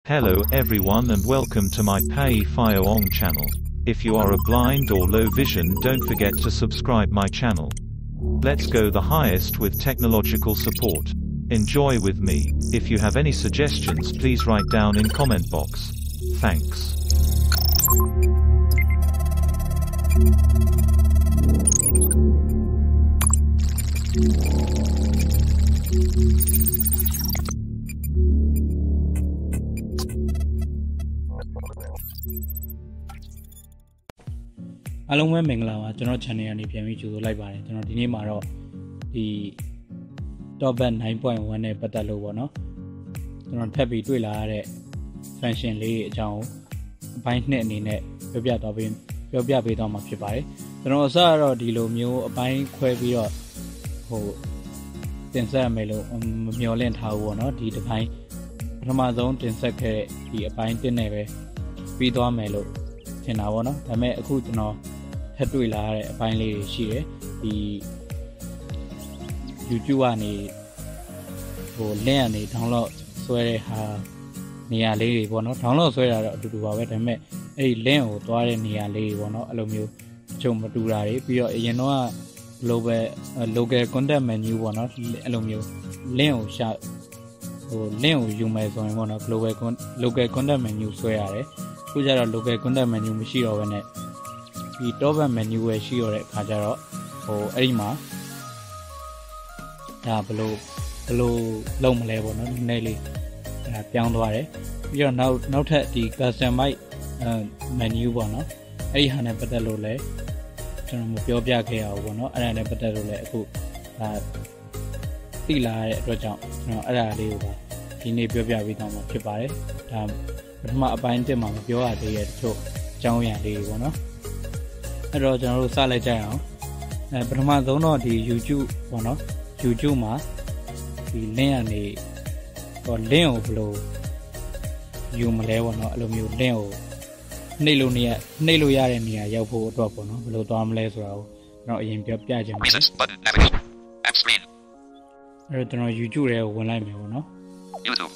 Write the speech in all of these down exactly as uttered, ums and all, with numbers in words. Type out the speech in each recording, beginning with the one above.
Hello everyone and welcome to my Pay Fio Ong channel. If you are a blind or low vision, don't forget to subscribe my channel. Let's go the highest with technological support. Enjoy with me. If you have any suggestions, please write down in comment box. Thanks. အားလုံးပဲမင်္ဂလာပါကျွန်တော် channel ကနေပြန်ပြီးကြိုဆိုလိုက်ပါတယ်ကျွန်တော်ဒီနေ့မှာတော့ဒီ Topbat nine point one နဲ့ပတ်သက်လို့ပေါ့နော်ကျွန်တော်ထပ်ပြီးတွေ့လာရတဲ့ function လေးအကြောင်းအပိုင်းနှစ်အနေနဲ့ပြောပြတော့ပြီးပြောပြပေးတော့မှာဖြစ်ပါတယ်ကျွန်တော်အစကတော့ဒီလိုမျိုးအပိုင်းခွဲပြီးတော့ဟိုတင်ဆက်ရမယ်လို့မမျှော်လင့်ထားဘူးပေါ့နော်ဒီတစ်ပိုင်းပထမဆုံးတင်ဆက်ခဲ့တဲ့ဒီအပိုင်းတစ်နဲ့ပဲပြီးသွားမယ်လို့ထင်တာပေါ့နော်ဒါပေမဲ့အခုကျွန်တော်ထပ်တွေ့လာရတဲ့အပိုင်းလေးတွေရှိတယ်ဒီ YouTube ကနေဟို link ကနေ download ဆွဲတဲ့ဟာနေရာလေးတွေပေါ့နော် download ဆွဲတာတော့အတူတူပါပဲဒါပေမဲ့အဲ့ဒီ link ကိုသွားတဲ့နေရာလေးတွေပေါ့နော်အဲ့လိုမျိုးအချုံမတူတာတွေပြီးတော့အရင်တော့ global local content menu ပေါ့နော်အဲ့လိုမျိုး link ကိုရှာဟို link ကိုယူမယ်ဆိုရင်ပေါ့နော် global local content menu ဆွဲရတယ်ခုကျတော့ local content menu မရှိတော့ဘဲနဲ့ဒီ Topbat menu ပဲရှိရတဲ့အခါကျတော့ဟိုအဲ့ဒီမှာဒါဘလို့ဘလို့လုံးမလဲပေါ့နော်နည်းနည်းလေးဒါပြောင်းသွားတယ်ပြီးတော့နောက်နောက်ထပ်ဒီ customize menu ပေါ့နော်အဲ့ဒီဟာနဲ့ပတ်သက်လို့လည်းကျွန်တော်မပြောပြခဲ့ရဘူးပေါ့နော်အဲ့ဒါနဲ့ပတ်သက်လို့လည်းအခုဒါသိလာရတဲ့အတွက်ကြောင့်ကျွန်တော်အဲ့ဒါလေးကိုဒီနေ့ပြောပြပေးတော့မှာဖြစ်ပါတယ်ဒါပထမအပိုင်းတစ်မှာမပြောရသေးတဲ့တချို့အကြောင်းအရာလေးတွေပေါ့နော်အဲ့တော့ကျွန်တော်တို့စလိုက်ကြရအောင်အဲပထမဆုံးတော့ဒီ YouTube ပေါ့နော် YouTube မှာဒီ link ကနေဟော link ကိုဘယ်လိုယူမလဲပေါ့နော်အဲ့လိုမျိုး link ကိုနှိပ်လို့နေရနှိပ်လို့ရတဲ့နေရာရောက်ဖို့အတွက်ပေါ့နော်ဘယ်လိုသွားမလဲဆိုတာကိုကျွန်တော်အရင်ပြောပြချင်ပါတယ်အဲ့တော့ကျွန်တော် YouTube ထဲကိုဝင်လိုက်မယ်ပေါ့နော် YouTube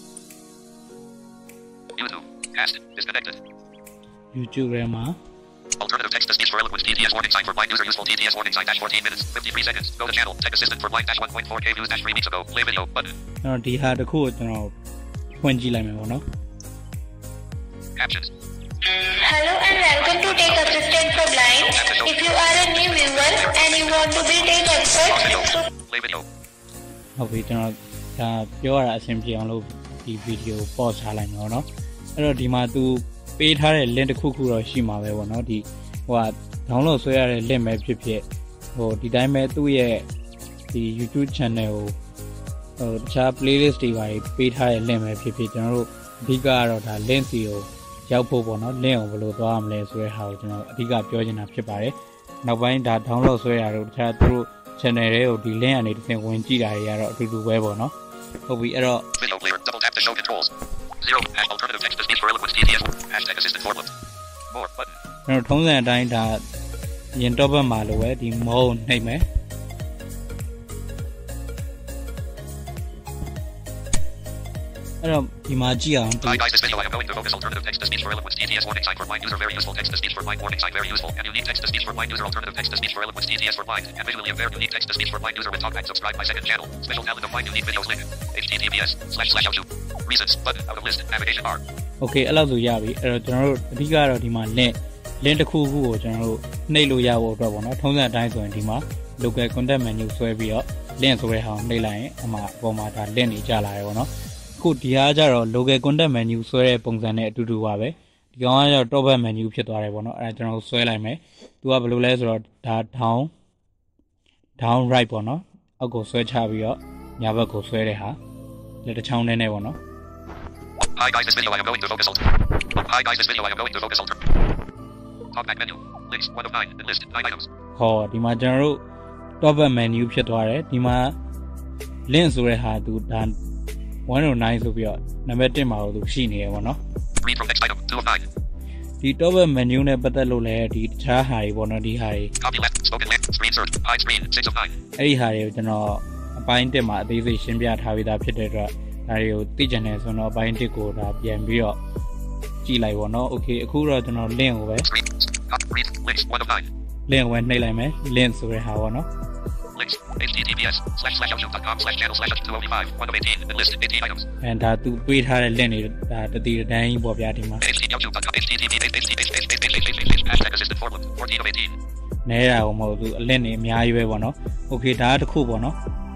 YouTube cast disconnected YouTube ထဲမှာ Alternative text to speech for eloquence T T S warning sign for blind user useful T T S warning sign dash fourteen minutes fifty-three seconds go to channel tech assistant for blind dash one point four K views dash three weeks ago play video button ကျွန်တော်ဒီဟာတစ်ခုကိုကျွန်တော်ဖွင့်ကြည့်လိုက်မယ်ပေါ့နော် Captions Hello and welcome to Tech Assistant for Blind. If you are a new viewer and you want to be tech expert, play video ဟုတ်ပြီကျွန်တော်ဒါပြောရတာအဆင်ပြေအောင်လို့ဒီဗီဒီယိုပေါ့ချလိုက်မယ်ပေါ့နော်အဲ့တော့ဒီမှာ तू ပေးထားတဲ့ link တစ်ခုခုတော့ရှိမှာပဲပေါ့နော်ဒီဟိုဟာ download ဆွဲရတဲ့ link ပဲဖြစ်ဖြစ်ဟိုဒီတိုင်းပဲသူ့ရဲ့ဒီ YouTube channel ကိုဟိုတခြား playlist တွေပါပေးထားတဲ့ link ပဲဖြစ်ဖြစ်ကျွန်တော်တို့အဓိကကတော့ဒါ link စီကိုရောက်ဖို့ပေါ့နော် link ကိုဘယ်လိုသွားရမလဲဆိုတဲ့ဟာကိုကျွန်တော်အဓိကပြောချင်တာဖြစ်ပါတယ်နောက်ပိုင်းဒါ download ဆွဲရတော့တခြားသူတို့ channel တွေကိုဒီ link ကနေတစ်ဆင့်ဝင်ကြည့်တာတွေကတော့အတူတူပဲပေါ့နော်ဟုတ်ပြီအဲ့တော့ video player double tap to show controls zero hash alternative text to speech for eloquence T T S hashtag assistant for eloquence more button ကျွန်တော်ထုံးစံအတိုင်းဒါရင် Topbat မှာလိုပဲဒီ mode နှိပ်မယ်အဲ့တော့ဒီမှာကြည့်အောင် Hi guys this video I am going to focus alternative text to speech for eloquence T T S warning sign for blind user very useful text to speech for blind warning sign very useful and unique text to speech for blind user alternative text to speech for eloquence T T S for blind and visually aware unique text to speech for blind user with talkback subscribe my second channel special talent of blind unique videos link H T T P S slash slash YouTube reasons button out of list navigation bar Okay အဲ့လောက်ဆိုရပြီအဲ့တော့ကျွန်တော်တို့အဓိကတော့ဒီမှာ link link တစ်ခုခုကိုကျွန်တော်တို့နှိပ်လို့ရဖို့အတွက်ပေါ့နော်ထုံးစံအတိုင်းဆိုရင်ဒီမှာ local content menu ဆွဲပြီးတော့ link ဆိုတဲ့ဟာကိုနှိပ်လိုက်ရင်အမှအပေါ်မှာဒါ link တွေကျလာတယ်ပေါ့နော်အခုဒီဟာကျတော့ local content menu ဆွဲတဲ့ပုံစံနဲ့အတူတူပါပဲဒီကောင်ကကျတော့ Topbat menu ဖြစ်သွားတယ်ပေါ့နော်အဲ့ဒါကျွန်တော်ဆွဲလိုက်မယ်သူကဘယ်လိုလဲဆိုတော့ဒါ down down right ပေါ့နော်အောက်ကိုဆွဲချပြီးတော့ညာဘက်ကိုဆွဲတဲ့ဟာလက်တစ်ချောင်းနဲ့နဲ့ပေါ့နော် Hi guys this video I am going to focus alter Hi guys this video I am going to focus alter Talkback menu links one of nine list nine items ဟောဒီမှာကျွန်တော်တို့ Topbat menu ဖြစ်သွားတယ်ဒီမှာ link ဆိုတဲ့ဟာသူဒါone oh nineဆိုပြီးတော့နံပါတ်oneမှာသူရှိနေရပေါ့နော် read from next item two of nine ဒီ Topbat menu နဲ့ပတ်သက်လို့လည်းဒီတခြားဟာတွေပေါ့နော်ဒီဟာတွေ copy left spoken left screen search hide screen six of nine အဲ့ဒီဟာတွေကိုကျွန်တော်အပိုင်းoneမှာအသေးစိတ်ရှင်းပြထားပြီးသားဖြစ်တဲ့အတွက်ဒါတွေကိုသိချင်တယ်ဆိုတော့အပိုင်းတစ်ကိုဒါပြန်ပြီးတော့ကြည့်လိုက်ပါတော့ okay အခုတော့ကျွန်တော် link ကိုပဲ link ကိုပဲနှိပ်လိုက်မယ် link ဆိုတဲ့ဟာပေါ့နော် links https slash slash outlook dot com slash channel slash two oh five one of eighteen and list eighteen items အဲဒါသူပေးထားတဲ့ link တွေဒါတတိတန်းကြီးပေါ့ဗျာဒီမှာ hashtag assistant forum fourteen of eighteen နဲတာကိုမဟုတ်ဘူးအ link တွေအများကြီးပဲပေါ့နော် okay ဒါတစ်ခုပေါ့နော်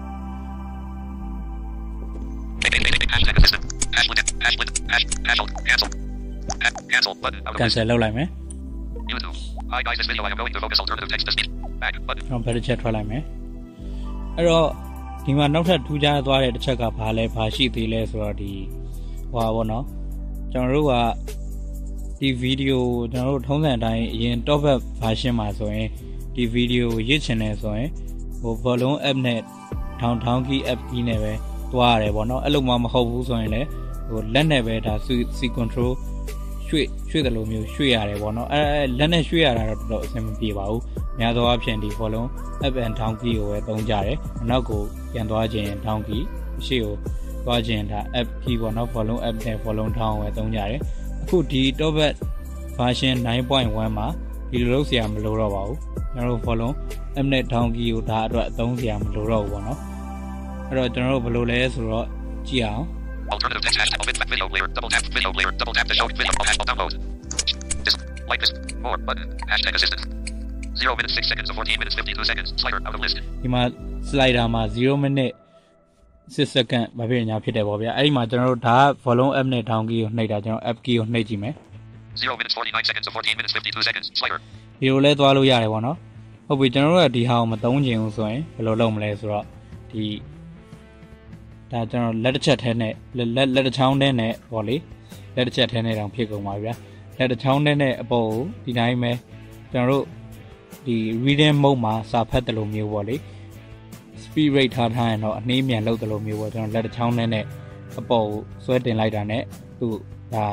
hashtag assistant hashtag hashtag hashtag cancel cancel button cancel လုပ်လိုက်မယ် YouTube hi guys this video I am going to focus alternative text to speech back button ကျွန်တော် better chat ထွက်လိုက်မယ်အဲ့တော့ဒီမှာနောက်ထပ်ထူးခြားသွားတဲ့တစ်ချက်ကဘာလဲဘာရှိသေးလဲဆိုတော့ဒီဟိုပါပေါ့နော်ကျွန်တော်တို့ကဒီဗီဒီယိုကျွန်တော်တို့ထုံးစံအတိုင်းအရင် top up version မှာဆိုရင်ဒီဗီဒီယိုကိုရစ်ချင်တယ်ဆိုရင်ဟို volume app နဲ့ down down key app key နဲ့ပဲတွားရတယ်ပေါ့နော်အဲ့လိုမှမဟုတ်ဘူးဆိုရင်လည်းဟိုလက်နဲ့ပဲဒါ C control ရွှေ့ရွှေ့တယ်လို့မျိုးရွှေ့ရတယ်ပေါ့နော်အဲလက်နဲ့ရွှေ့ရတာတော့တော်တော်အဆင်မပြေပါဘူးများသောအားဖြင့်ဒီ volume up and down key ကိုပဲသုံးကြတယ်နောက်ကိုပြန်သွားခြင်း down key အရှိကိုသွားခြင်းဒါ app key ပေါ့နော် volume up နဲ့ volume down ကိုပဲသုံးကြတယ်အခုဒီ top up version nine point one မှာဒီလိုလုပ်เสียမလိုတော့ပါဘူးကျွန်တော်တို့ volume up နဲ့ down key ကိုဒါအတွက်အသုံးเสียမလိုတော့ဘူးပေါ့နော်အဲ့တော့ကျွန်တော်တို့ဘယ်လိုလဲဆိုတော့ကြည့်အောင် alternative text hashtag open video player double tap video player double tap to show video hashtag download just like this more button hashtag assistant zero minutes six seconds to fourteen minutes fifty-two seconds slider out of list ဒီမှာ slider မှာzero minute six second မဖြစ်ညာဖြစ်တယ်ပေါ့ဗျာအဲ့ဒီမှာကျွန်တော်တို့ဒါ volume up နဲ့ down key ကိုနှိပ်တာကျွန်တော် app key ကိုနှိပ်ကြည့်မယ် zero minutes forty-nine seconds to fourteen minutes fifty-two seconds slider ဒီလိုလဲသွားလို့ရတယ်ပေါ့နော်ဟုတ်ပြီကျွန်တော်တို့ကဒီဟာကိုမသုံးချင်ဘူးဆိုရင်ဘယ်လိုလုပ်မလဲဆိုတော့ဒီဒါကျွန်တော်လက်တစ်ချက်ထဲနဲ့လက်လက်တစ်ချောင်းထဲနဲ့ပေါ့လေလက်တစ်ချက်ထဲနဲ့တောင်ဖြစ်ကုန်ပါဗျာလက်တစ်ချောင်းထဲနဲ့အပေါ်ကိုဒီတိုင်းပဲကျွန်တော်တို့ဒီ reading mode မှာစာဖတ်တယ်လို့မျိုးပေါ့လေ speed rate ထားထားရင်တော့အနှေးမြန်လုပ်တယ်လို့မျိုးပေါ့ကျွန်တော်လက်တစ်ချောင်းထဲနဲ့အပေါ်ကိုဆွဲတင်လိုက်တာနဲ့သူဒါ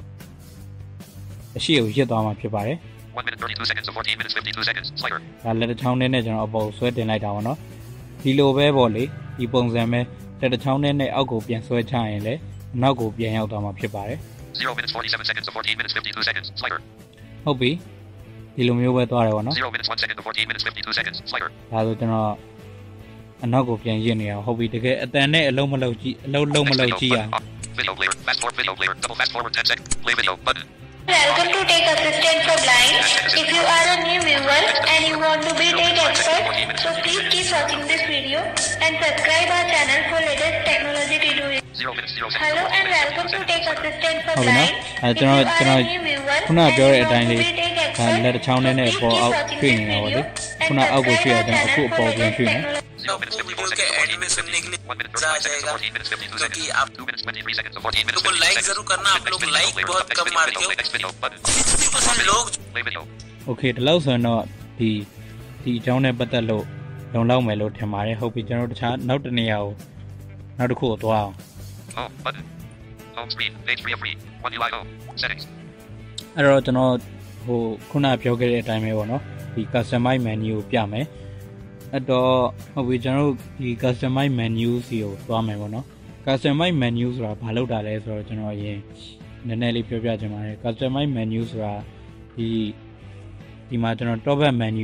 အရှိကိုရစ်သွားမှာဖြစ်ပါတယ် one minute thirty-two seconds to fourteen minutes fifty-two seconds slider ဒါလက်တစ်ချောင်းထဲနဲ့ကျွန်တော်အပေါ်ကိုဆွဲတင်လိုက်တာပေါ့နော်ဒီလိုပဲပေါ့လေဒီပုံစံပဲလက်တစ်ချောင်းထဲနဲ့အောက်ကိုပြန်ဆွဲချရင်လည်းနောက်ကိုပြန်ရောက်သွားမှာဖြစ်ပါတယ် zero minutes forty-seven seconds to fourteen minutes fifty-two seconds slider ဟုတ်ပြီဒီလိုမျိုးပဲသွားတယ်ပေါ့နော် zero minutes one second to fourteen minutes fifty-two seconds slider ဒါဆိုကျွန်တော်အနောက်ကိုပြန်ရစ်နေအောင်ဟုတ်ပြီတကယ်အတန်နဲ့အလုံးမလုံးကြည့်အလုံးလုံးမလုံးကြည့်အောင် video player fast forward video player double fast forward ten seconds play video button Welcome to Tech Assistant for Blind. If you are a new viewer and you want to be tech expert, so please keep watching this video and subscribe our channel for latest technology tutorials. zero minutes zero seconds Hello and welcome to Tech Assistant for ဟုတ်ပြီ Blind. နော်အဲကျွန်တော်ကျွန်တော်ခုနပြောတဲ့အတိုင်းလေးဒါလက်တစ်ချောင်းထဲနဲ့ပေါ်အောက်ဖြည့်နေတာပေါ့လေခုနအောက်ကိုဖြည့်ရတဲ့အခုအပေါ်ပြန်ဖြည့်မယ် zero minutes fifty-four seconds to fourteen minutes fifty one minute thirty-five seconds to fourteen minutes fifty-two seconds two minutes twenty-three seconds to fourteen minutes fifty seconds जरूर करना आप लोग लाइक बहुत कम मारते हो sixty percent लोग play video okay ဒီလောက်ဆိုရင်တော့ဒီဒီအကြောင်းနဲ့ပတ်သက်လို့လုံလောက်မယ်လို့ထင်ပါတယ်ဟုတ်ပြီကျွန်တော်တခြားနောက်တစ်နေရာကိုနောက်တစ်ခုကိုသွားအောင် home button home screen page three of three one U I O settings အဲ့တော့ကျွန်တော်ဟိုခုနပြောခဲ့တဲ့အတိုင်းပဲပေါ့နော်ဒီ customize menu ကိုပြမယ်အဲ့တော့ဟုတ်ပြီကျွန်တော်တို့ဒီ customize menu စီကိုသွားမယ်ပေါ့နော် customize menu ဆိုတာဘာလုပ်တာလဲဆိုတော့ကျွန်တော်အရင်နည်းနည်းလေးပြောပြချင်ပါတယ် customize menu ဆိုတာဒီဒီမှာကျွန်တော် top up menu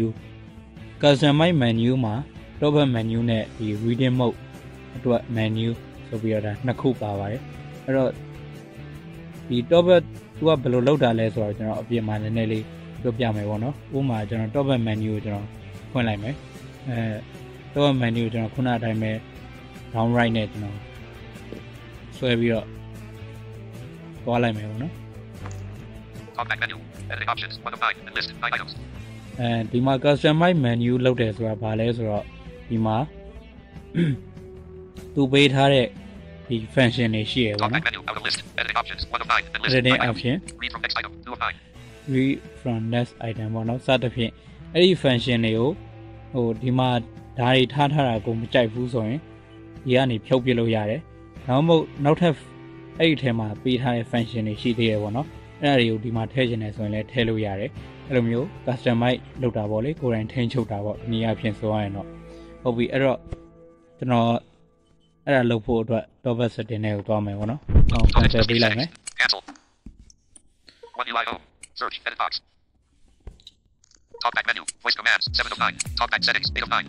customize menu မှာ top up menu နဲ့ဒီ reading mode အတွက် menu ဆိုပြီးတော့ဒါနှစ်ခုပါပါတယ်အဲ့တော့ဒီ top up သူကဘယ်လိုလုပ်တာလဲဆိုတော့ကျွန်တော်အပြင်မှာနည်းနည်းလေးပြောပြမယ်ပေါ့နော်ဥပမာကျွန်တော် top up menu ကိုကျွန်တော်ဖွင့်လိုက်မယ်အဲ top up menu ကိုကျွန်တော်ခုနအတိုင်းပဲ down right နဲ့ကျွန်တော်ဆွဲပြီးတော့သွားလိုက်မယ်ပေါ့နော် compact menu editing options one of nine and list nine items အဲဒီမှာ customize menu လုပ်တယ်ဆိုတာဘာလဲဆိုတော့ဒီမှာသူပေးထားတဲ့ဒီ function တွေရှိရပါတော့ compact menu out of list editing options one of nine and list editing option read from next item two of nine read from next item ပေါ့နော်စသဖြင့်အဲ့ဒီ function တွေကိုဟိုဒီမှာဓာတ်တွေထားထားတာကိုမကြိုက်ဘူးဆိုရင်ဒီကနေဖြုတ်ပြလို့ရတယ်နောက်မှနောက်ထပ်အဲ့ဒီထဲမှာပေးထားတဲ့ function တွေရှိသေးတယ်ပေါ့နော်အဲ့ဒါတွေကိုဒီမှာထည့်ချင်တယ်ဆိုရင်လည်းထည့်လို့ရတယ်အဲ့လိုမျိုး customize လုပ်တာပေါ့လေကိုယ်တိုင်ထိန်းချုပ်တာပေါ့ဒီအဖြစ်ဆိုရရင်တော့ဟုတ်ပြီအဲ့တော့ကျွန်တော်အဲ့ဒါလုပ်ဖို့အတွက် top back setting တွေကိုတွားမယ်ပေါ့နော်။အောင်ပြန်ပြပေးလိုက်မယ် Cancel. One U I O. Search. Edit box. Talkback menu. Voice commands. seven of nine. Talkback settings. eight of nine.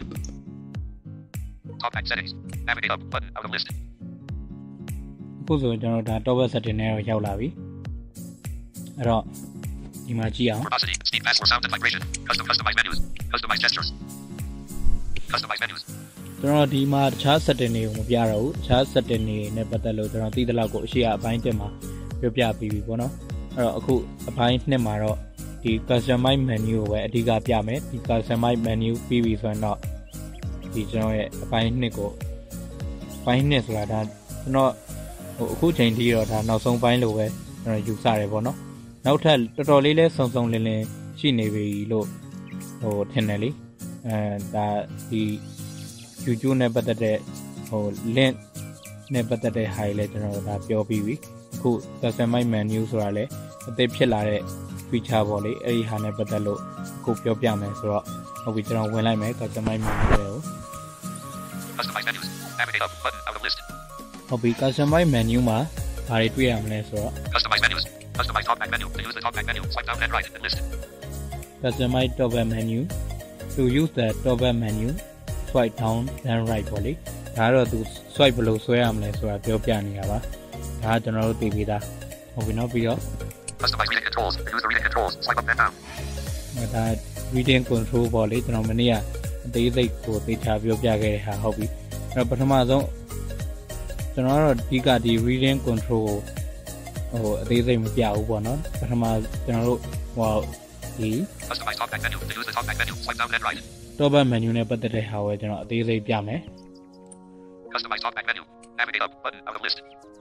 Talkback settings. Navigate up. Button. Out of list. အခုဆိုရင်ကျွန်တော်ဒါ top back setting တွေရောက်လာပြီအဲ့တော့ဒီမှာကြည့်အောင် Verbosity. Speed fast for sound and vibration. Custom customize menus. Customize gestures. Customize menus. ကျွန်တော်ဒီမှာတခြား setting တွေကိုမပြတော့ဘူးတခြား setting တွေနဲ့ပတ်သက်လို့ကျွန်တော်သိသလောက်ကိုအရှိအပိုင်းတက်မှာပြောပြပြီးပြီပေါ့နော်အဲ့တော့အခုအပိုင်းနှစ်မှာတော့ဒီ customize menu ကိုပဲအဓိကပြမယ်ဒီ customize menu ပြီးပြီဆိုရင်တော့ဒီကျွန်တော်ရဲ့အပိုင်းနှစ်ကိုအပိုင်းနှစ်ဆိုတာဒါကျွန်တော်ဟိုအခုချိန်ထိတော့ဒါနောက်ဆုံးပိုင်းလိုပဲကျွန်တော်ယူဆရတယ်ပေါ့နော်နောက်ထပ်တော်တော်လေးလဲစုံစုံလင်းလင်းရှိနေပြီလို့ဟိုထင်တယ်လေအဲဒါဒီ YouTube နဲ့ပတ်သက်တဲ့ဟို link နဲ့ပတ်သက်တဲ့ဟာတွေလည်းကျွန်တော်ဒါပြောပြီးပြီအခု customize menu ဆိုတာလည်းအသစ်ဖြစ်လာတဲ့ feature ပေါ့လေအဲ့ဒီဟာနဲ့ပတ်သက်လို့အခုပြောပြမယ်ဆိုတော့ဟုတ်ပြီကျွန်တော်ဝင်လိုက်မယ် customize menu တွေကို Customize menus. Navigate up. Button. Out of list. ဟုတ်ပြီ customize menu မှာဘာတွေတွေ့ရမလဲဆိုတော့ Customize menus. Customize talkback menu. To use the talkback menu, swipe down and right and list. customize talkback menu to use the talkback menu swipe down and right ပေါ့လေဒါတော့သူ swipe ဘယ်လိုဆွဲရမလဲဆိုတာပြောပြနေတာပါဒါကကျွန်တော်တို့သိပြီးသားဟုတ်ပြီနော်ပြီးတော့ Customize reading controls. To use the reading controls, swipe up and down. ဒါ reading control ပေါ့လေကျွန်တော်မနေ့ကအသေးစိတ်ကိုသိချပြောပြခဲ့တဲ့ဟာဟုတ်ပြီအဲ့တော့ပထမဆုံးကျွန်တော်တို့ဒီကဒီ reading control ကိုဟိုအသေးစိတ်မပြဘူးပေါ့နော်ပထမကျွန်တော်တို့ဟိုဒီ Customize talkback menu. To use the talkback menu, swipe down and right. talkback menu နဲ့ပတ်သက်တဲ့ဟာကိုကျွန်တော်အသေးစိတ်ပြမယ် Customize talkback menu. Navigate up. Button. Out of list.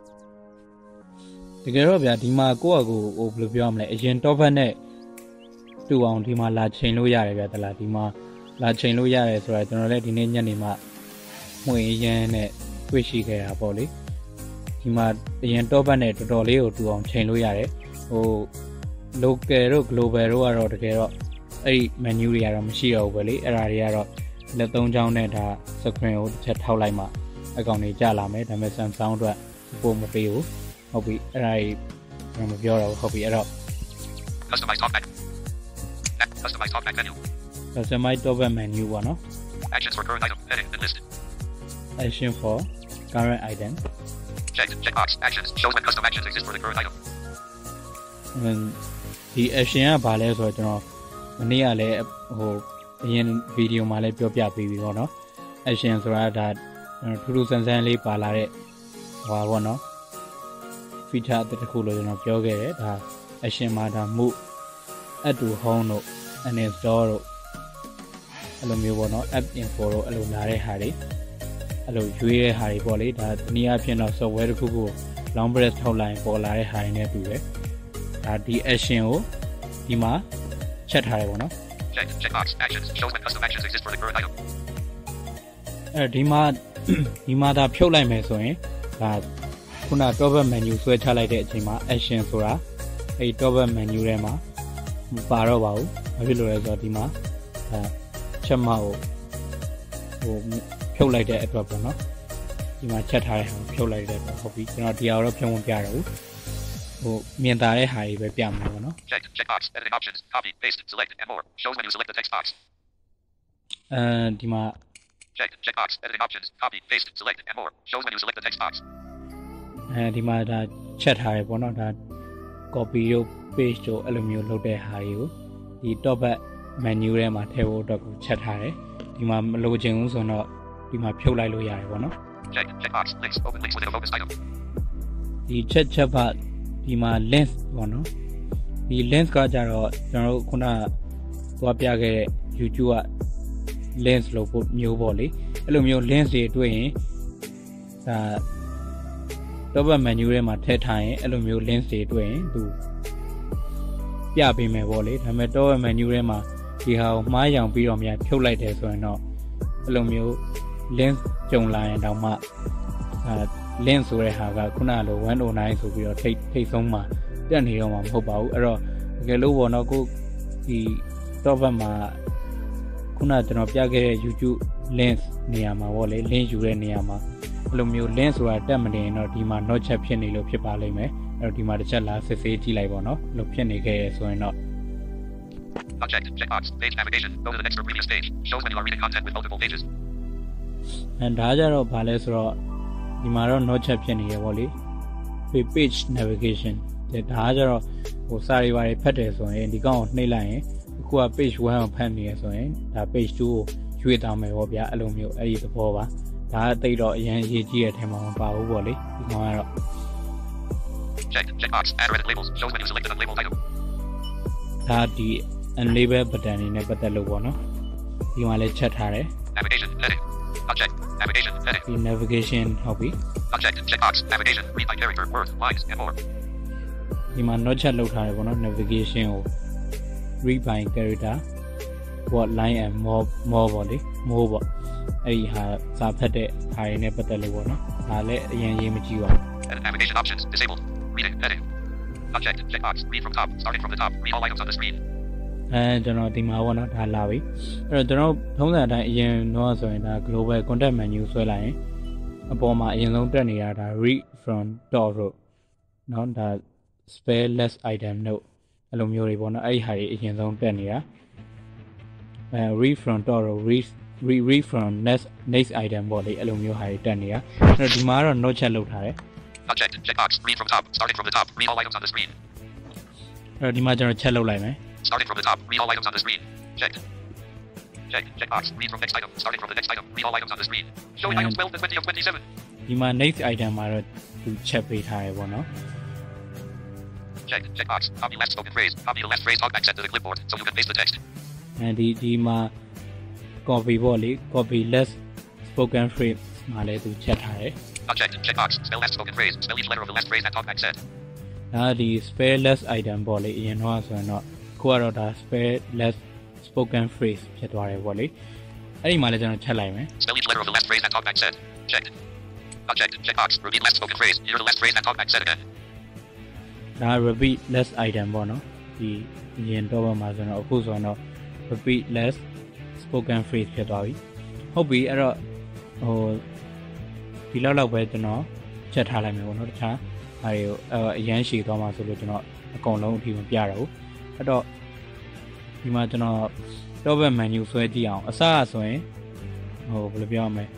တကယ်တော့ဗျာဒီမှာကိုယ့်အကူဟိုဘယ်လိုပြောရမလဲအရင် talkback နဲ့တူအောင်ဒီမှာလာချိန်လို့ရတယ်ဗျာတလားဒီမှာလာချိန်လို့ရတယ်ဆိုတော့ကျွန်တော်လည်းဒီနေ့ညနေမှမှွေရမ်းနဲ့တွေ့ရှိခဲ့တာပေါ့လေဒီမှာအရင် talkback နဲ့တော်တော်လေးကိုတူအောင်ချိန်လို့ရတယ်ဟို local တို့ global တို့ကတော့တကယ်တော့အဲ့ဒီ menu တွေကတော့မရှိတော့ဘူးပဲလေအဲ့ဒါတွေကတော့လက်သုံးချောင်းနဲ့ဒါ screen ကိုတစ်ချက်ထောက်လိုက်မှအကောင်တွေကြာလာမယ်ဒါပေမဲ့ Samsung အတွက် support မပေးဘူးဟုတ်ပြီအဲ့ဒါကြီးမပြောတော့ဘူးဟုတ်ပြီအဲ့တော့ Customize talkback. Customize talkback menu. customize talkback menu ပေါ့နော် Actions for current item. Heading and list. action for current item Checked. Checkbox. Actions. Shows when custom actions exist for the current item. ဒီ action ကဘာလဲဆိုတော့ကျွန်တော်မနေ့ကလည်းဟိုအရင်ဗီဒီယိုမှာလည်းပြောပြပေးပြီပေါ့နော် action ဆိုတာဒါထူးထူးဆန်းဆန်းလေးပါလာတဲ့ဟိုပါပေါ့နော် feature တစ်ခုလို့ကျွန်တော်ပြောခဲ့တယ်ဒါ action မှာဒါ move add to home တို့ uninstall တို့အဲ့လိုမျိုးပေါ့နော် app info တို့အဲ့လိုလာတဲ့ဟာတွေအဲ့လိုရွေးတဲ့ဟာတွေပေါ့လေဒါတနည်းအားဖြင့်တော့ software တစ်ခုခု long press ထောက်လိုက်ပေါ်လာတဲ့ဟာတွေနဲ့တူတယ်ဒါဒီ action ကိုဒီမှာချက်ထားတယ်ပေါ့နော် Check. Checkbox. Actions. Shows when custom actions exist for the current item. အဲဒီမှာဒီမှာဒါဖြုတ်လိုက်မယ်ဆိုရင်ဒါခုန talkback menu ဆွဲချလိုက်တဲ့အချိန်မှာ action ဆိုတာအဲဒီ talkback menu ထဲမှာမပါတော့ပါဘူးဘာဖြစ်လို့လဲဆိုတော့ဒီမှာဒါချက်မကိုဟိုဖြုတ်လိုက်တဲ့အတွက်ပေါ့နော်ဒီမှာချက်ထားတဲ့ဟာဖြုတ်လိုက်တဲ့အတွက်ဟုတ်ပြီကျွန်တော်ဒီဟာတော့ဖြုံးမပြတော့ဘူးဟိုမြင်သာတဲ့ဟာကြီးပဲပြမှာပေါ့နော် Check. Checkbox. Editing options. Copy. Paste. Select. And more. Shows when you select the text box. အဲဒီမှာ Check. Checkbox. Editing options. Copy. Paste. Select. And more. Shows when you select the text box. အဲဒီမှာဒါချက်ထားရပေါ့နော်ဒါ copy တို့ paste တို့အဲ့လိုမျိုးလုပ်တဲ့ဟာတွေကိုဒီ talkback menu ထဲမှာထည့်ဖို့အတွက်ကိုချက်ထားတယ်ဒီမှာမလိုချင်ဘူးဆိုတော့ဒီမှာဖြုတ်လိုက်လို့ရတယ်ပေါ့နော် Check. Checkbox. Links. Open links within a focused item. ဒီချက်ချက်ပါဒီမှာ lens ပေါ့နော်ဒီ lens ကကြတော့ကျွန်တော်တို့ခုနကသွားပြခဲ့တဲ့ YouTube က lens လို့ပို့မျိုးပေါ့လေအဲ့လိုမျိုး lens တွေတွေ့ရင်ဒါ talkback menu ထဲမှာထည့်ထားရင်အဲ့လိုမျိုး lens တွေတွေ့ရင်သူပြပေးမယ်ပေါ့လေဒါပေမဲ့ talkback menu ထဲမှာဒီဟာကိုမှားရောင်ပြီးတော့များဖြုတ်လိုက်တယ်ဆိုရင်တော့အဲ့လိုမျိုး lens ကြုံလာရင်တောင်မှအာ lens ဆိုတဲ့ဟာကခုနလိုone oh nineဆိုပြီးတော့ထိတ်ထိတ်ဆုံးမှာတက်နေတော့မှာမဟုတ်ပါဘူးအဲ့တော့တကယ်လို့ပေါ့နော်ကိုဒီ talkback မှာခုနကျွန်တော်ပြခဲ့တဲ့ YouTube lens နေရာမှာပေါ့လေ link ယူတဲ့နေရာမှာအဲ့လိုမျိုး link ဆိုတာတက်မနေရင်တော့ဒီမှာ not chat ဖြစ်နေလို့ဖြစ်ပါလိမ့်မယ်အဲ့တော့ဒီမှာတစ်ချက်လာစစ်ဆေးကြည့်လိုက်ပါတော့လို့ဖြစ်နေခဲ့ရဆိုရင်တော့ Object checkbox page navigation go to the next or previous page shows when you are reading content with multiple pages အဲဒါကြတော့ဘာလဲဆိုတော့ဒီမှာတော့ not chat ဖြစ်နေရပေါ့လေ page navigation ဒါကြတော့ဟိုစာရီပါတွေဖတ်တယ်ဆိုရင်ဒီကောင်ကိုနှိပ်လိုက်ရင်အခုက page one ကိုဖတ်နေရဆိုရင်ဒါ page two ကိုရွေ့သွားမယ်ပေါ့ဗျာအဲ့လိုမျိုးအဲ့ဒီသဘောပါဒါအသိတော့အရင်ရေးကြည့်ရတဲ့အထက်မှာမပါဘူးပေါ့လေဒီကောင်ကတော့ check checkbox add or edit labels shows when you select an unlabeled item ဒါဒီ unlabel button တွေနဲ့ပတ်သက်လို့ပေါ့နော်ဒီမှာလည်းချက်ထားတယ် navigation heading object navigation heading ဒီ navigation ဟုတ်ပြီ object checkbox navigation read by character word lines and more ဒီမှာ not chat လောက်ထားတယ်ပေါ့နော် navigation ကို read by character word line and more more ပေါ့လေ more ပေါ့အဲ့ဒီဟာစာဖတ်တဲ့ဟာတွေနဲ့ပတ်သက်လို့ပေါ့နော်ဒါလည်းအရင်ရေးမကြည့်ပါဘူး and navigation options disabled reading heading object checkbox read from top starting from the top read all items on the screen အဲကျွန်တော်ဒီမှာပေါ့နော်ဒါလာပြီအဲ့တော့ကျွန်တော်ထုံးစံအတိုင်းအရင်တော့ဆိုရင်ဒါ global contact menu ဆွဲလိုက်ရင်အပေါ်မှာအရင်ဆုံးတက်နေတာဒါ read from top တို့နော်ဒါ spell less item တို့အဲ့လိုမျိုးတွေပေါ့နော်အဲ့ဒီဟာတွေအရင်ဆုံးတက်နေတာအဲ read from top တို့ read read read from next next item ပေါ့လေအဲ့လိုမျိုးဟာတွေတက်နေတာအဲ့တော့ဒီမှာတော့ note chat လုပ်ထားတယ် object checkbox read from top starting from the top read all items on the screen အဲ့တော့ဒီမှာကျွန်တော် chat လုပ်လိုက်မယ် starting from the top read all items on the screen checked check checkbox read from next item starting from the next item read all items on the screen showing items twelve to twenty of twenty-seven ဒီမှာ next item မှာတော့သူ chat ပေးထားရပေါ့နော် check checkbox copy last spoken phrase copy the last phrase talk back set to the clipboard so you can paste the text အဲဒီဒီမှာ copy ပေါ့လေ copy less spoken phrase မှာလည်းသူ chat ထားတယ် object checkbox spell last spoken phrase spell each letter of the last phrase and talk back set ဒါဒီ spell less item ပေါ့လေအရင်တော့ဆိုရင်တော့ခုကတော့ဒါ spell less spoken phrase ဖြစ်သွားတယ်ပေါ့လေအဲ့ဒီမှာလည်းကျွန်တော် chat လိုက်မယ် spell each letter of the last phrase and talk back set checked object checkbox repeat last spoken phrase hear the last phrase and talk back set again ဒါ repeat less item ပေါ့နော်ဒီအရင်တော့ဘက်မှာဆိုတော့အခုဆိုတော့ repeat less spoken phrase ဖြစ်သွားပြီဟုတ်ပြီအဲ့တော့ဟိုဒီလောက်လောက်ပဲကျွန်တော်ချက်ထားလိုက်မယ်ပေါ့နော်တခြားဟာတွေကိုအရန်ရှည်သွားမှာဆိုလို့ကျွန်တော်အကုန်လုံးအထိမပြတော့ဘူးအဲ့တော့ဒီမှာကျွန်တော် top menu ဆွဲကြည့်အောင်အစအဆိုရင်ဟိုဘယ်လိုပြောရမလဲ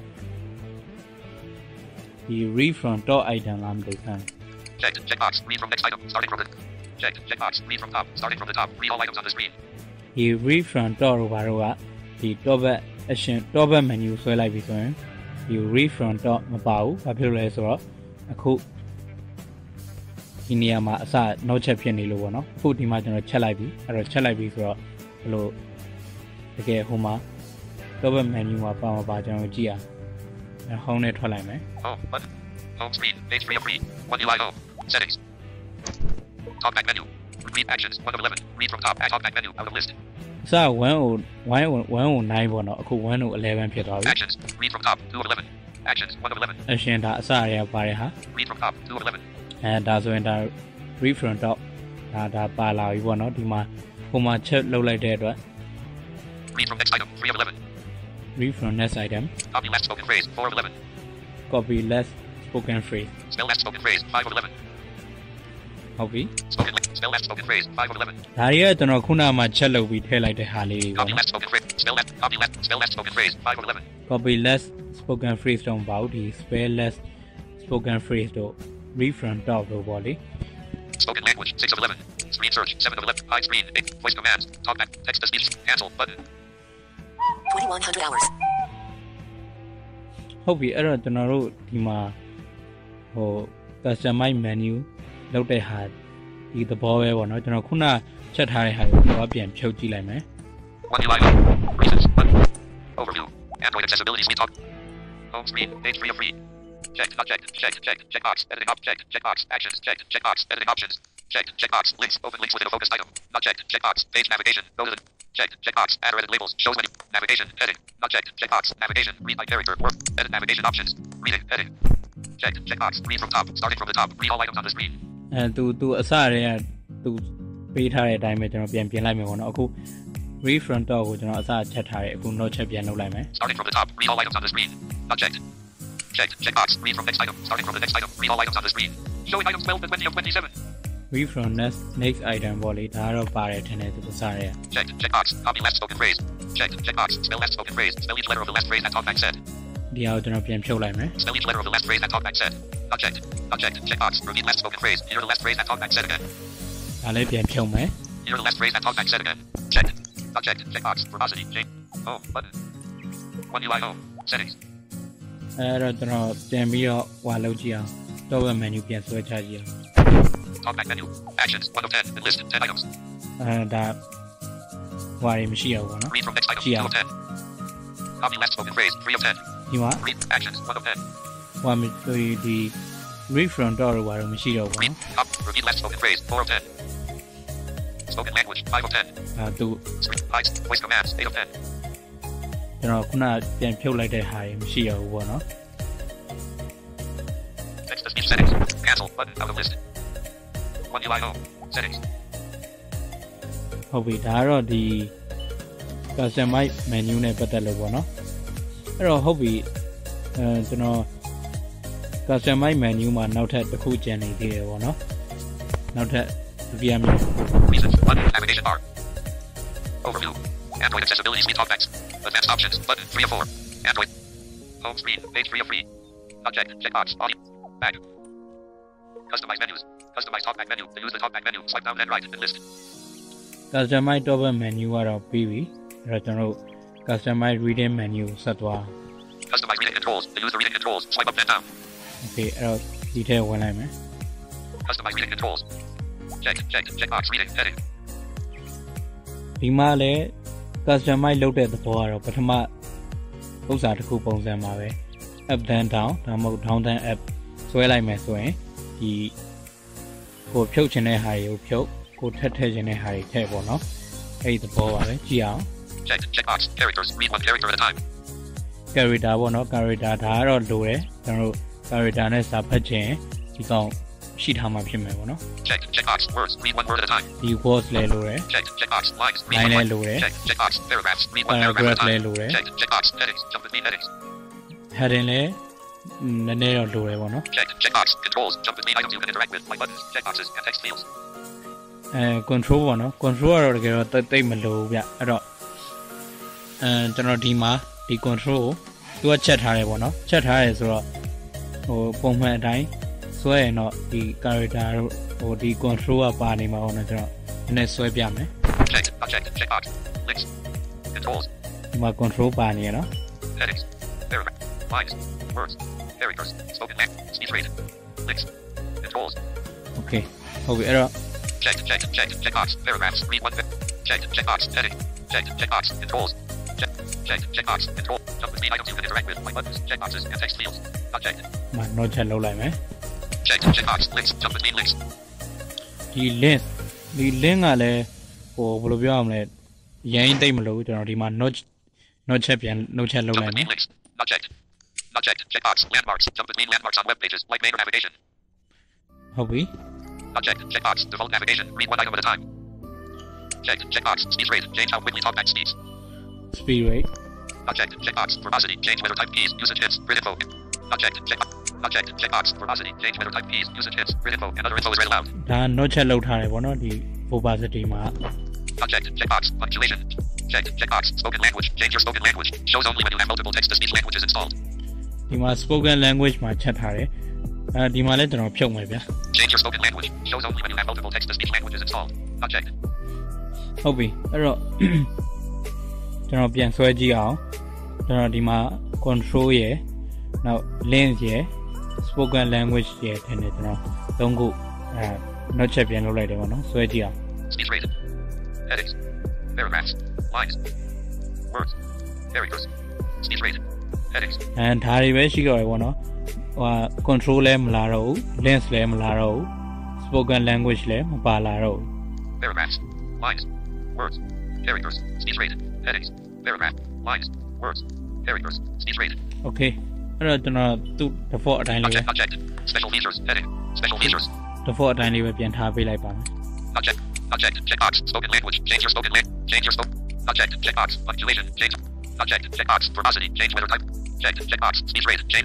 ဒီ read from top item လားမသိဘူး check checkbox read from next item starting from the check checkbox read from top starting from the top read all items on the screen ဒီ read from top တို့ဘာတို့ကဒီ top action top menu ဆွဲလိုက်ပြီဆိုရင်ဒီ read from top မပါဘူးဘာဖြစ်လို့လဲဆိုတော့အခုဒီနေရာမှာအစ note chat ဖြစ်နေလို့ပေါ့နော်အခုဒီမှာကျွန်တော်ချက်လိုက်ပြီအဲ့တော့ချက်လိုက်ပြီဆိုတော့ဘယ်လိုတကယ်ဟိုမှာ top menu မှာပါမပါကျွန်တော်ကြည့်အောင် home နဲ့ထွက်လိုက်မယ် home button home screen page three of three one U I O settings talk back menu read actions one of eleven read from top add talk back menu out of list အစone oh one oh nineပေါ့နော်အခုone oh elevenဖြစ်သွားပြီ actions read from top two of eleven actions one of eleven action ဒါအစတွေကပါတယ်ဟာ read from top two of eleven အဲဒါဆိုရင်ဒါ read from top ဒါဒါပါလာပြီပေါ့နော်ဒီမှာဟိုမှာချက်လုပ်လိုက်တဲ့အတွက် read from next item three of eleven read from next item copy last spoken phrase four of eleven copy last spoken phrase spell last spoken phrase five of eleven ဟုတ်ပြီ spoken spell last spoken phrase five of eleven ဒါတွေကကျွန်တော်ခုနကချက်လုပ်ပြီးထည့်လိုက်တဲ့ဟာလေးတွေပေါ့ copy last spoken phrase spell last copy last spell last spoken phrase five of eleven copy last spoken phrase တော့ပေါ့ဒီ spell less spoken phrase တော့ read from top တော့ပေါ့လေ spoken language six of eleven screen search seven of eleven hide screen eight voice commands talk back text to speech cancel button twenty-one hundred hours ဟုတ်ပြီအဲ့တော့ကျွန်တော်တို့ဒီမှာဟို customize menu လောက်တဲ့ဟာဒီသဘောပဲပေါ့နော်ကျွန်တော်ခုနချက်ထားတဲ့ဟာကိုတော့ပြန်ဖြုတ်ကြည့်လိုက်မယ် one U I O reasons button overview Android accessibility suite talk home screen page three of three check check check check checkbox editing op check checkbox actions check checkbox editing options check checkbox links open links within a focused item not checked checkbox page navigation go to the check checkbox add or edit labels shows menu navigation heading not checked checkbox navigation read by character work edit navigation options reading heading check checkbox read from top starting from the top read all items on the screen အဲသူသူအစတွေကသူပေးထားတဲ့အတိုင်းပဲကျွန်တော်ပြန်ပြင်လိုက်မယ်ပေါ့နော်အခု read from top ကိုကျွန်တော်အစချက်ထားတယ်အခု note ချက်ပြန်လုပ်လိုက်မယ် starting from the top read all items on the screen not checked Checked. Checkbox. Read from next item. Starting from the next item. Read all items on the screen. Showing items twelve and twenty of twenty-seven. read from next next item ပေါ့လေဒါကတော့ပါတယ်ထင်တယ်သူကစားရဲ Checked. Checkbox. Copy last spoken phrase. Checked. Checkbox. Spell last spoken phrase. Spell each letter of the last phrase that talkback said. ဒီအောင်ကျွန်တော်ပြန်ဖြုတ်လိုက်မယ် Spell each letter of the last phrase that talkback said. Object. Object. Checkbox. Repeat last spoken phrase. Hear the last phrase that talkback said again. ဒါလည်းပြန်ဖြုတ်မယ် Hear the last phrase that talkback said again. Checked. Object. Checkbox. Verbosity. Change. Oh. Button. One U I O. Settings. အဲ့တော့ကျွန်တော်ပြန်ပြီးတော့ဟွာလုပ်ကြည့်အောင် double menu ပြန်ဆွဲချကြည့်အောင် Talkback menu. Actions. one of ten. And list. ten items. အဲဒါဟွာရမရှိရဘူးပေါ့နော် Read from next item. two of ten. Copy last spoken phrase. three of ten. ဒီမှာ Read. Actions. one of ten. ဟွာမျိုးဒီ read from တော့ဟွာတော့မရှိတော့ဘူးပေါ့ Read. နော် Cop. Repeat last spoken phrase. four of ten. Spoken language. five of ten. အဲသူ Heights. Voice commands. eight of ten. ကျွန်တော်ခုနပြန်ဖြုတ်လိုက်တဲ့ဟာရမရှိရဘူးပေါ့နော် Text to speech settings. Cancel. Button. Out of list. one U I O. Settings. ဟုတ်ပြီဒါကတော့ဒီ customize menu နဲ့ပတ်သက်လို့ပေါ့နော်အဲ့တော့ဟုတ်ပြီအဲကျွန်တော် customize menu မှာနောက်ထပ်တစ်ခုကျန်နေသေးတယ်ပေါ့နော်နောက်ထပ်ဒုတိယမြေ Reasons. Button. Navigation bar. Overview. Android accessibility suite talkbacks. Advanced options. Button. three of four. Android. Home screen. Page three of three. Object. Checkbox. Audio. Back. Customize menus. Customize talkback menu. To use the talkback menu, swipe down and right. And list. customize double menu ကတော့ပြီးပြီအဲ့တော့ကျွန်တော်တို့ customize reading menu ဆက်သွား Customize reading controls. To use the reading controls, swipe up and down. okay အဲ့တော့ဒီထဲဝင်လိုက်မယ် Customize reading controls. Check. Check. Checkbox. Reading. Heading. ဒီမှာလည်း customize လုပ်တဲ့သဘောကတော့ပထမဥစ္စာတစ်ခုပုံစံမှာပဲ up down down ဒါမှမဟုတ် down down up ဆွဲလိုက်မယ်ဆိုရင်ဒီကိုဖြုတ်ချင်တဲ့ဟာတွေကိုဖြုတ်ကိုထက်ထည့်ချင်တဲ့ဟာတွေထည့်ပေါ့နော်အဲ့ဒီသဘောပါပဲကြည့်အောင် Check. Checkbox. Characters. Read one character at a time. character ပေါ့နော် character ဒါကတော့လိုတယ်ကျွန်တော်တို့ character နဲ့စာဖတ်ချင်ဒီကောင်ရှိထားမှာဖြစ်မယ်ပေါ့နော် Check. Checkbox. Words. Read one word at a time. ဒီ words လည်းလိုတယ် Check. Checkbox. Lines. Read Line one လည်းလိုတယ် Check. Checkbox. Paragraphs. Read one paragraph at a paragraph time. လည်းလိုတယ် Check. Checkbox. Headings. Jump between headings. heading လည်းနည်းနည်းတော့လိုတယ်ပေါ့နော် Check. Checkbox. Controls. Jump between items you can interact with, like buttons, checkboxes, and text fields. အဲ control ပေါ့နော် control ကတော့တကယ်တော့တိတ်တိတ်မလိုဘူးဗျအဲ့တော့အဲကျွန်တော်ဒီမှာဒီ control ကိုသူကချက်ထားတယ်ပေါ့နော်ချက်ထားတယ်ဆိုတော့ဟိုပုံမှန်အတိုင်းဆွဲရင်တော့ဒီ character တို့ဟိုဒီ control ကပါနေမှာပေါ့နော်ကျွန်တော်နည်းနည်းဆွဲပြမယ် Check. Object. Checkbox. Links. Controls. ဒီမှာ control ပါနေရနော် Headings. Paragraph. Lines. Words. Characters. Spoken language. Speech rate. Links. Controls. okay ဟုတ်ပြီအဲ့တော့ Check. Check. Check. Checkbox. Paragraphs. Read one. Check. Checkbox. Heading. Check. Checkbox. Controls. Check. Check. Checkbox. Control. Jump between items you can interact with, like buttons, checkboxes, and text fields. Object. မှာ note ချက်လုပ်လိုက်မယ် Check. Checkbox. Links. Jump between links. ဒီ link ဒီ link ကလည်းဟိုဘယ်လိုပြောရမလဲရိုင်းတိတ်မလို့ကျွန်တော်ဒီမှာ note note ချက်ပြန် note ချက်လုပ် Jump လိုက်မယ် between links. Object. Object. Checkbox. Landmarks. Jump between landmarks on web pages, like major navigation. ဟုတ်ပြီ Object. Checkbox. Default navigation. Read one item at a time. Check. Checkbox. Speech rate. Change how quickly talkback speeds. speed rate Object. Checkbox. Verbosity. Change weather type keys. Usage hits. Grid info. Object. Checkbox. Object. Checkbox. Verbosity. Change weather type keys. Usage hits. Grid info. And other info is read aloud. ဒါ note ချက်လုပ်ထားတယ်ပေါ့နော်ဒီ verbosity မှာ Object. Checkbox. Punctuation. Check. Checkbox. Spoken language. Change your spoken language. Shows only when you have multiple text-to-speech languages installed. ဒီမှာ spoken language မှာချက်ထားတယ်အဲဒီမှာလည်းကျွန်တော်ဖြုတ်မယ်ဗျာ Change your spoken language. Shows only when you have multiple text-to-speech languages installed. Object. ဟုတ်ပြီအဲ့တော့ကျွန်တော်ပြန်ဆွဲကြည့်အောင်ကျွန်တော်ဒီမှာ control ရယ်နောက် link ရယ် spoken language ရယ်ထင်တယ်ကျွန်တော်သုံးခုအဲ note ချက်ပြန်လုပ်လိုက်တယ်ပေါ့နော်ဆွဲကြည့်အောင် Speech rate. Headings. Paragraphs. Lines. Words. Characters. Speech rate. Headings. အဲဒါတွေပဲရှိတော့ရယ်ပေါ့နော်ဟို control လည်းမလာတော့ဘူး link လည်းမလာတော့ဘူး spoken language လည်းမပါလာတော့ဘူး Paragraphs. Lines. Words. Characters. Speech rate. Headings. Paragraph. Lines. Words. Characters. Speech rate. okay အဲ့တော့ကျွန်တော်သူ့ default အတိုင်းလေးပဲ Object. Object. Special features. Heading. Special features. default အတိုင်းလေးပဲပြန်ထားပေးလိုက်ပါမယ် Object. Object. Checkbox. Spoken language. Change your spoken language. Change your spoken. Object. Checkbox. Punctuation. Change. Object. Checkbox. Verbosity. Change weather type. Check. Checkbox. Speech rate. Change.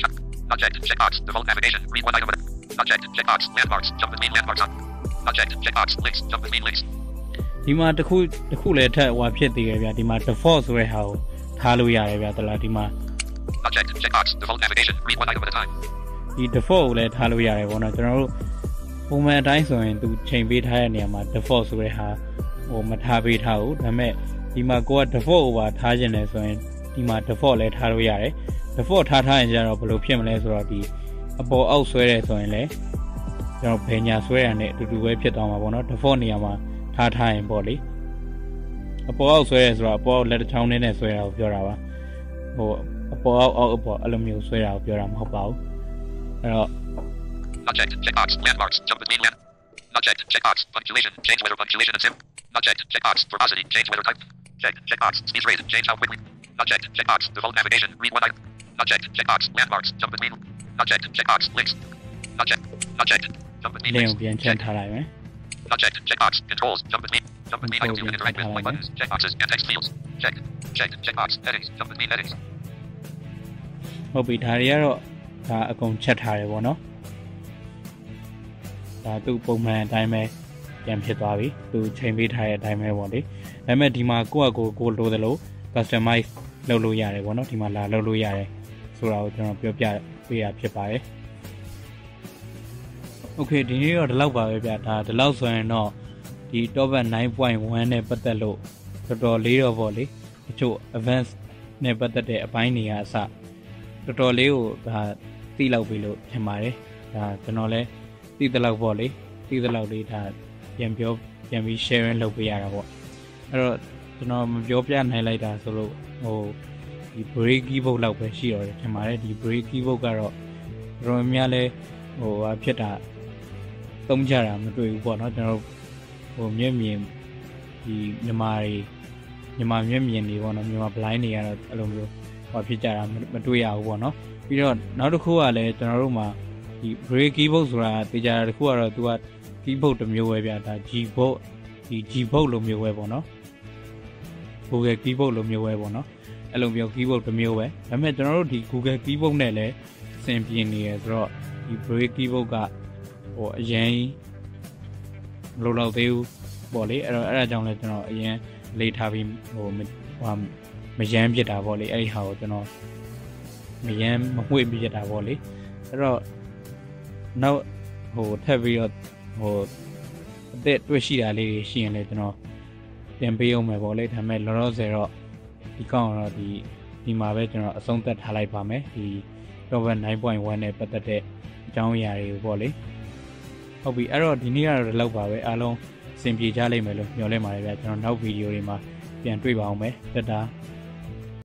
Subject, checkbox, default navigation, read one item at a Subject, checkbox, landmarks, jump between landmarks on Subject, checkbox, links, jump between links ဒီမှာတစ်ခုတစ်ခုလည်းထက်ဟိုဖြစ်သေးတယ်ဗျာဒီမှာ default ဆိုတဲ့ဟာကိုထားလို့ရတယ်ဗျာတလားဒီမှာ Subject, checkbox, default navigation, read one item at a time ဒီ default ကိုလည်းထားလို့ရတယ်ပေါ့နော်ကျွန်တော်တို့ပုံမှန်အတိုင်းဆိုရင်သူချိန်ပေးထားတဲ့နေရာမှာ default ဆိုတဲ့ဟာဟိုမထားပေးထားဘူးဒါပေမဲ့ဒီမှာကိုက default ကိုပါထားခြင်းလဲဆိုရင်ဒီမှာ default လည်းထားလို့ရတယ် default ထားထားရင်ကျတော့ဘယ်လိုဖြစ်မလဲဆိုတော့ဒီအပေါ်အောက်ဆွဲတယ်ဆိုရင်လည်းကျွန်တော်ဘယ်ညာဆွဲရတဲ့ အတူတူပဲဖြစ်သွားမှာပေါ့နော် default နေရာမှာထားထားရင်ပေါ့လေအပေါ်အောက်ဆွဲရဲဆိုတော့အပေါ်လက်တစ်ချောင်းနဲ့ဆွဲတာကိုပြောတာပါဟိုအပေါ်အောက်အောက်အပေါ်အဲ့လိုမျိုးဆွဲတာကိုပြောတာမဟုတ်ပါဘူးအဲ့တော့ Subject, checkbox, landmarks, jump between land Subject, checkbox, punctuation, change weather punctuation and sim Subject, checkbox, verbosity, change weather type Check, checkbox, sneeze rate, change how quickly Subject, checkbox, default navigation, read one item Subject, checkbox, landmarks, jump between Subject, checkbox, links Subject, subject, jump between လင်း links ကိုပြန်ချက်ထားလိုက်မယ် Subject, checkbox, controls, jump between Jump between items you can interact with, like buttons, checkboxes, and text fields Check, check, checkbox, headings, jump between headings ဟုတ်ပြီဒါတွေကတော့ဒါအကုန်ချက်ထားတယ်ပေါ့နော်ဒါသူ့ပုံမှန်အတိုင်းပဲပြန်ဖြစ်သွားပြီသူချိန်ပေးထားတဲ့အတိုင်းပဲပေါ့လေဒါပေမဲ့ဒီမှာကိုယ့်အကိုကိုလိုသလို customize လုပ်လို့ရတယ်ပေါ့နော်ဒီမှာလာလုပ်လို့ရတယ်ဆိုတာကိုကျွန်တော်ပြောပြပေးရဖြစ်ပါတယ် Okay ဒီနေ့တော့ဒီလောက်ပါပဲဗျဒါဒီလောက်ဆိုရင်တော့ဒီ top nine point one နဲ့ပတ်သက်လို့တော်တော်လေးတော့ပေါ့လေတချို့ advance နဲ့ပတ်သက်တဲ့အပိုင်းတွေကအစတော်တော်လေးကိုဒါသိလောက်ပြီလို့ထင်ပါတယ်ဒါကျွန်တော်လည်းသိသလောက်ပေါ့လေသိသလောက်လေးဒါပြန်ပြောပြန်ပြီး sharing လုပ်ပေးရတာပေါ့အဲ့တော့ကျွန်တော်မပြောပြနိုင်လိုက်တာဆိုလို့ဟိုဒီ break keyboard လောက်ပဲရှိတော့တယ်ထင်ပါတယ်ဒီ break keyboard ကတော့တော်တော်များလဲဟိုဟာဖြစ်တာသုံးကြတာမတွေ့ဘူးပေါ့နော်ကျွန်တော်ဟိုမျက်မြင်ဒီမြန်မာတွေမြန်မာမျက်မြင်တွေပေါ့နော်မြန်မာ blind တွေကတော့အဲ့လိုမျိုးဟောဖြစ်ကြတာမတွေ့ရဘူးပေါ့နော်ပြီးတော့နောက်တစ်ခုကလည်းကျွန်တော်တို့မှာဒီ break keyboard ဆိုတာတေချာတစ်ခုကတော့သူက keyboard တစ်မျိုးပဲဗျာဒါ Gboard ဒီ Gboard လိုမျိုးပဲပေါ့နော် Google keyboard လိုမျိုးပဲပေါ့နော်အဲ့လိုမျိုး keyboard တစ်မျိုးပဲဒါပေမဲ့ကျွန်တော်တို့ဒီ Google keyboard နဲ့လည်းအဆင်ပြေနေရဆိုတော့ဒီ break keyboard ကဟိုအရင်မလိုတော့သေးဘူးပေါ့လေအဲ့တော့အဲ့ဒါကြောင့်လဲကျွန်တော်အရင်လေးထားပြီးဟိုဟိုမရမ်းပြစ်တာပေါ့လေအဲ့ဒီဟာကိုကျွန်တော်မရမ်းမမှွေပြစ်တာပေါ့လေအဲ့တော့နောက်ဟိုထပ်ပြီးတော့ဟိုအသက်တွေ့ရှိတာလေးတွေရှိရင်လည်းကျွန်တော်တင်ပေးအောင်မယ်ပေါ့လေဒါပေမဲ့လောလောဆယ်တော့ဒီကောင်တော့ဒီဒီမှာပဲကျွန်တော်အဆုံးသတ်ထားလိုက်ပါမယ်ဒီ top nine point one နဲ့ပတ်သက်တဲ့အကြောင်းအရာတွေပေါ့လေဟုတ်ပြီအဲ့တော့ဒီနေ့ကတော့လောက်ပါပဲအားလုံးအဆင်ပြေကြလိမ့်မယ်လို့မျှော်လင့်ပါတယ်ဗျာကျွန်တော်နောက်ဗီဒီယိုတွေမှာပြန်တွေ့ပါအောင်မယ်တက်တာ